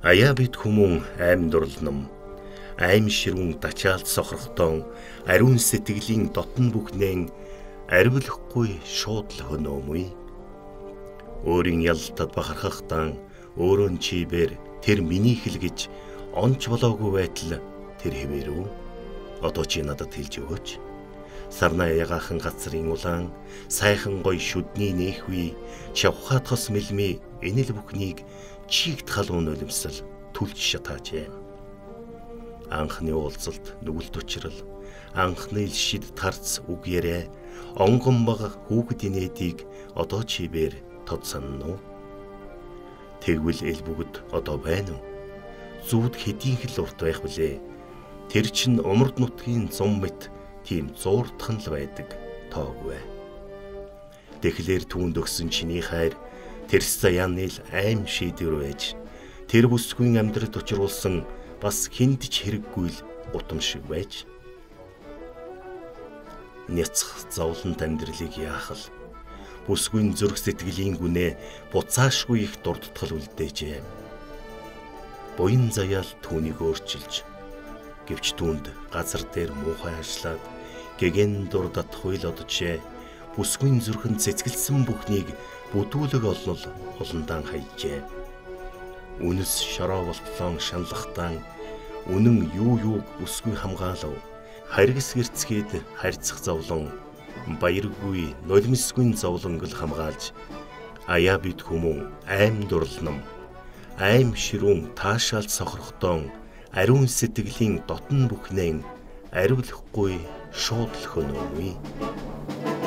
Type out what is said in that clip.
Аяа бит хүмүүн айм дурлном, айм ширүүн дачаалт сохрохтон, ариун сэтгэлийн дотн бүхнэн аривлахгүй шууд л хөнөөмүй. Өөрийн ялтад бахархахтан өөрөөн чибээр тэр миний хэл гэж онч болоогүй байтал тэр хэвээрүү. Одоо чи надад хэлж өгөөч. Сарнаа ягаахан газрын улаан, сайхан гой шүдний нээхүй, чавхаатхос мэлми энэл бүхнийг чигт халуун нулимсал түлж шатаажээ. Анхны уулзалт нүгэлт учрал, анхны илшид тарц үг яриа, онгон бага хүүхэд инээдийг одоо чибээр тодсон уу? Тэгвэл эл бүгд одоо байна уу? Зүуд хэдийнх л урт байх вүлээ. Тэр чин умард нутгийн зам мэт тийм зууртхан л байдаг тоогүй. Тэгэхээр түүнд өгсөн чиний хайр тэрс заяаны л айм шийдвэр байж, тэр бүсгүй амьдралд учруулсан бас хүнд ч хэрэггүй л утам шиг байж. Няцх зовлонт амьдралыг яах л бүсгүй зүрх сэтгэлийн гүнээ буцаашгүй их дурдтгал үлдээжээ. Буян заяал түүнийг өөрчилж, гэвч түүнд газар дээр муухай ажиллаад гэгэн дур датхуйл оджээ. Бүсгүй зүрхэнд цэцгэлсэн бүхнийг бүдүүлэг олнол уландаан хайжээ. Үнэс шороо болтлон шаналхтан үнэн юу юуг бүсгүй хамгаалав. Харгас гэрцгээд харьцах зовлон баяргүй нулимсгүй зовлонгол хамгаалж аяа бит хүмүүн айм дурлном, айм ширүүн таашаалт сохрохтон ариун сэтгэлийн дотн бүхнэн аривлахгүй шууд л хөнөөмүй.